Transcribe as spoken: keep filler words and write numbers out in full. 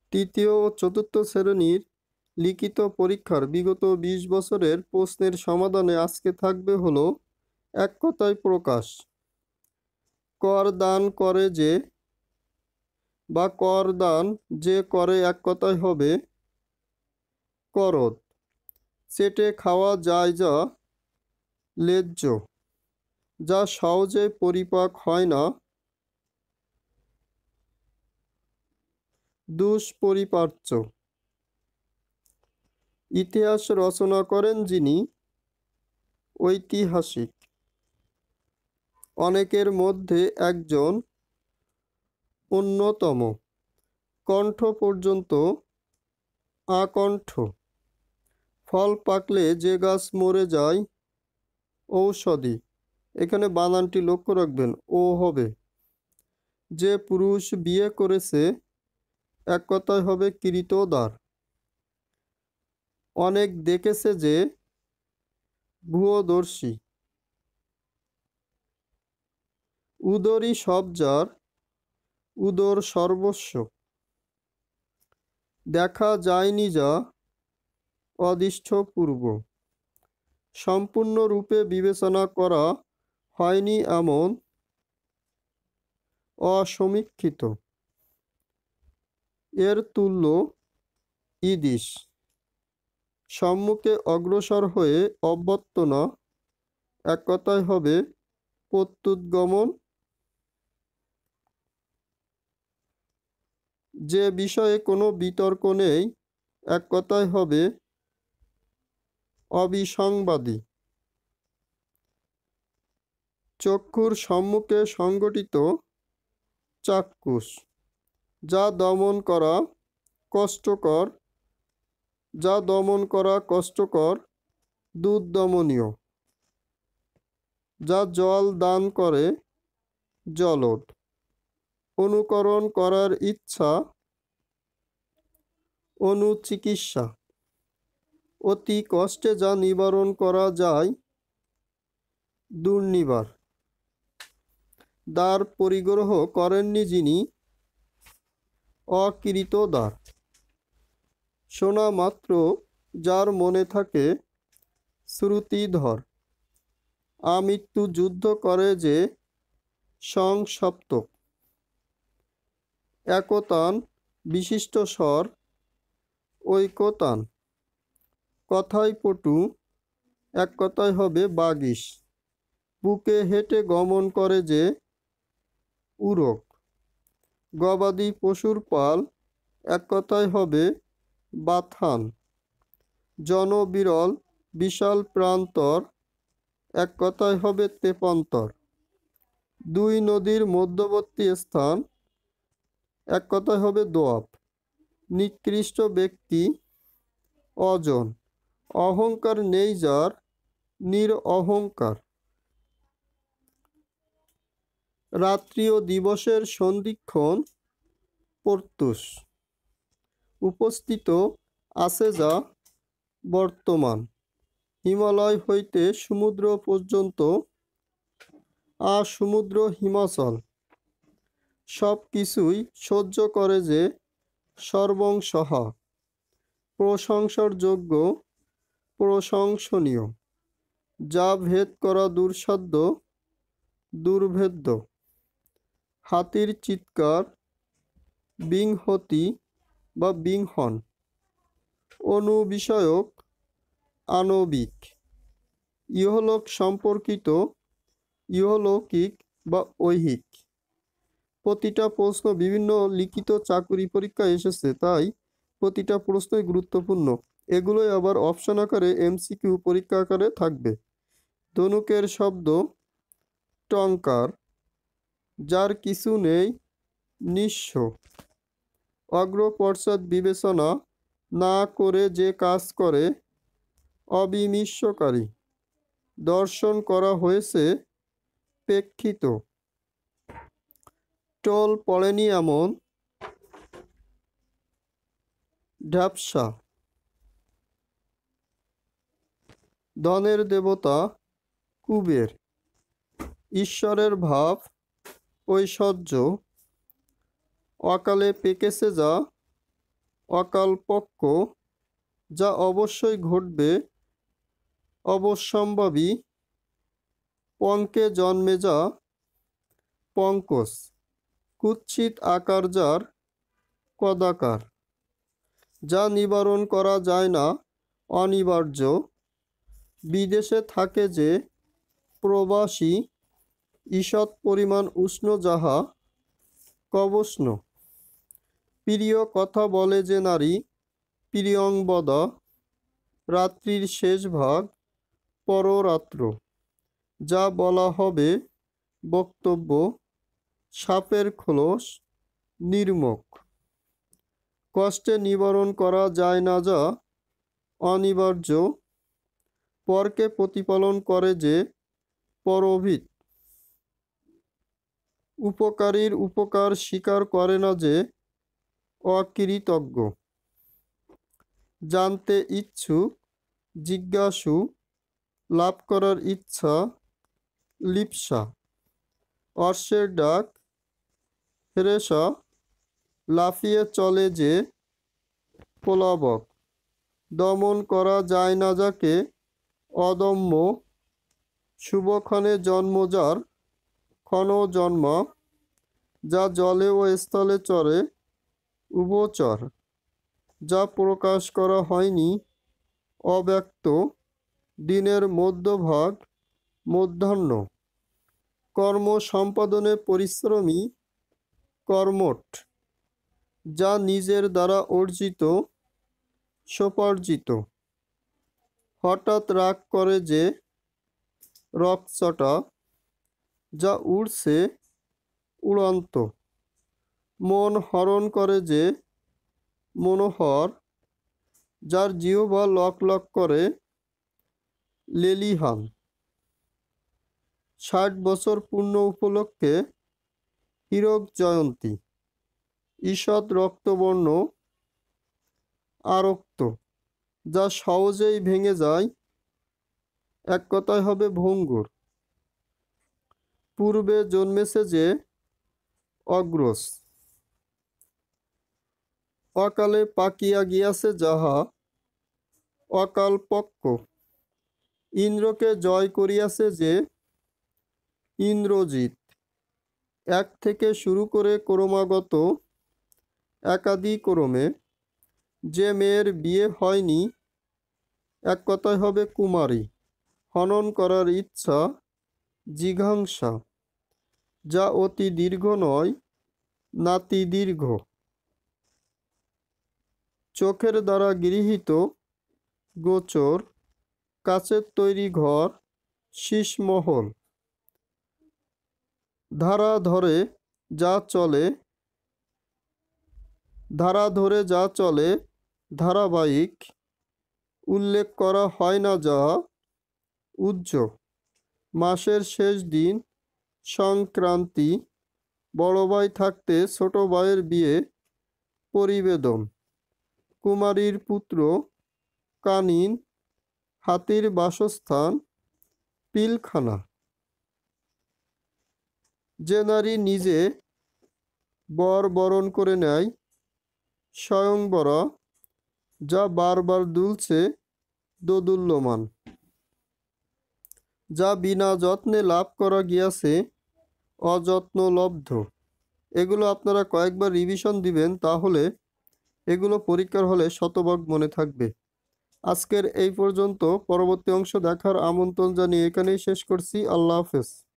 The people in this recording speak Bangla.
তৃতীয় ও চতুর্থ শ্রেণীর লিখিত পরীক্ষার বিগত বিশ বছরের প্রশ্নের সমাধানে আজকে থাকবে হলো এক কথায় প্রকাশ। কর দান করে যে বা কর দান যে করে এক কথায় হবে করদ। চেটে খাওয়া যায় যা লেজ্জ, যা সহজে পরিপাক হয় না দুষ্পরিপাচ্য। ইতিহাস রচনা করেন যিনি ঐতিহাসিক, অনেকের মধ্যে একজন অন্যতম। কণ্ঠ পর্যন্ত আকণ্ঠ, ফল পাকলে যে গাছ মরে যায় ঔষধি। এখানে বানানটি লক্ষ্য রাখবেন, ও হবে। যে পুরুষ বিয়ে করেছে এক কথায় হবে কৃতদার। অনেক দেখেছে যে ভূয়দর্শী। উদরই সব যার, উদর সর্বস্ব। দেখা যায়নি যা অদৃষ্টপূর্ব। সম্পূর্ণরূপে বিবেচনা করা হয়নি এমন অসমীক্ষিত। এর তুল্য ইদিশ। সম্মুখে অগ্রসর হয়ে অভ্যর্থনা এক কথায় হবে প্রত্যুৎগমন। যে বিষয়ে কোনো বিতর্ক নেই এক কথায় হবে অবিসংবাদী। চক্ষুর সম্মুখে সংগঠিত চাক্ষুষ, যা দমন করা কষ্টকর, যা দমন করা কষ্টকর দুর্দমনীয়। যা জল দান করে জলদ। অনুকরণ করার ইচ্ছা অনুচিকিৎসা। অতি কষ্টে যা নিবারণ করা যায় দুর্নিবার। দ্বার পরিগ্রহ করেননি যিনি অকৃতদার। শোনা মাত্র যার মনে থাকে শ্রুতিধর। আমৃত্যু যুদ্ধ করে যে সংসপ্তক। একতান বিশিষ্ট স্বর ঐকতান। কথায় পটু এক কথায় হবে বাগিশ। বুকে হেঁটে গমন করে যে উরক। গবাদি পশুর পাল এক কথায় হবে বাথান। জনবিরল বিশাল প্রান্তর এক কথায় হবে তেপান্তর। দুই নদীর মধ্যবর্তী স্থান এক কথায় হবে দোয়াব। নিকৃষ্ট ব্যক্তি অজন। অহংকার নেই যার নিরঅহংকার। রাত্রি ও দিবসের সন্ধিক্ষণ প্রত্যুষ। উপস্থিত আছে যা বর্তমান। হিমালয় হইতে সমুদ্র পর্যন্ত আসমুদ্র হিমাচল। সব কিছুই সহ্য করে যে সর্বংসহা। প্রশংসার যোগ্য প্রশংসনীয়। যা ভেদ করা দুঃসাধ্য দুর্ভেদ্য। হাতির চিৎকার বিংহতি বা বিংহন। অনুবিষয়ক আণবিক। ইহলোক সম্পর্কিত ইহলৌকিক বা ঐহিক। প্রতিটা প্রশ্ন বিভিন্ন লিখিত চাকুরি পরীক্ষায় এসেছে, তাই প্রতিটা প্রশ্নই গুরুত্বপূর্ণ। এগুলোই আবার অপশন আকারে এমসিকিউ পরীক্ষা আকারে থাকবে। ধনুকের শব্দ টঙ্কার। যার কিছু নেই নিঃস্ব। অগ্রপশ্চাৎ বিবেচনা না করে যে কাজ করে অবিমিশ্রকারী। দর্শন করা হয়েছে প্রেক্ষিত। টোল পড়েনি এমন ঢ্যাপসা। ধনের দেবতা কুবের। ঈশ্বরের ভাব ঐশ্বর্য। অকালে পেকেছে যা অকালপক্ষ, যা অবশ্যই ঘটবে, অবশ্যম্ভাবী, পঙ্কে জন্মে যা, পঙ্কজ, কুৎসিত আকার যার, কদাকার, যা নিবারণ করা যায় না, অনিবার্য, বিদেশে থাকে যে, প্রবাসী, ঈষৎ পরিমাণ উষ্ণ যাহা, কবষ্ণ, প্রিয় কথা বলে যে নারী, প্রিয়ংবদা, রাত্রির শেষ ভাগ, পররাত্র, যা বলা হবে, বক্তব্য, সাপের খোলস, নির্মুখ, কষ্টে নিবারণ করা যায় না যা, অনিবার্য, পরকে প্রতিপালন করে যে, পরভিত, উপকারীর উপকার স্বীকার করে না যে, অকৃতজ্ঞ, জানতে ইচ্ছুক, জিজ্ঞাসু, লাভ করার ইচ্ছা, লিপ্সা, অশ্বের ডাক, হেরেসা, লাফিয়ে চলে যে, প্লাবক, দমন করা যায় না যাকে, অদম্য, শুভক্ষণে জন্ম যার, ক্ষণ জন্মা, যা জলে ও স্থলে চরে, উভচর, যা প্রকাশ করা হয়নি, অব্যক্ত, দিনের মধ্যভাগ, মধ্যাহ্ন, কর্ম সম্পাদনে পরিশ্রমী, কর্মঠ, যা নিজের দ্বারা অর্জিত, সোপার্জিত, হঠাৎ রাগ করে যে, রকচটা, যা উড়ছে, উড়ন্ত, মন হরণ করে যে, মনোহর, যার জিহ্বা লক লক করে, লেলিহান, ষাট বছর পূর্ণ উপলক্ষে, হীরক জয়ন্তী, ঈষৎ রক্তবর্ণ, আরক্ত, যা সহজেই ভেঙে যায়, এক কথায় হবে ভঙ্গুর, পূর্বে জন্মেছে যে, অগ্রজ, অকালে পাকিয়া গিয়াছে যাহা, অকালপক্ষ, ইন্দ্রকে জয় করিয়াছে যে, ইন্দ্রজিৎ, এক থেকে শুরু করে ক্রমাগত, একাদি ক্রমে, যে মেয়ের বিয়ে হয়নি, এক কথায় হবে কুমারী, হনন করার ইচ্ছা, জিঘাংসা, যা অতি দীর্ঘ নয়, নাতি দীর্ঘ, চোখের দ্বারা গৃহীত, গোচর, কাচের তৈরি ঘর, শীষমহল, ধারা ধরে যা চলে, ধারা ধরে যা চলে, ধারাবাহিক, উল্লেখ করা হয় না যা, উজ্জ, মাসের শেষ দিন, সংক্রান্তি, বড় ভাই থাকতে ছোট ভাইয়ের বিয়ে, পরিবেদন, কুমারীর পুত্র, কানিন, হাতির বাসস্থান, পিলখানা, যে নারী নিজে বর বরণ করে নেয়, স্বয়ংবরা, যা বারবার দুলছে, দোদুল্যমান, যা বিনা যত্নে লাভ করা গিয়াছে, অযত্নলব্ধ। এগুলো আপনারা কয়েকবার রিভিশন দিবেন, তাহলে এগুলো পরীক্ষার হলে শতভাগ মনে থাকবে। আজকের এই পর্যন্ত, পরবর্তী অংশ দেখার আমন্ত্রণ জানিয়ে এখানেই শেষ করছি। আল্লাহ হাফেজ।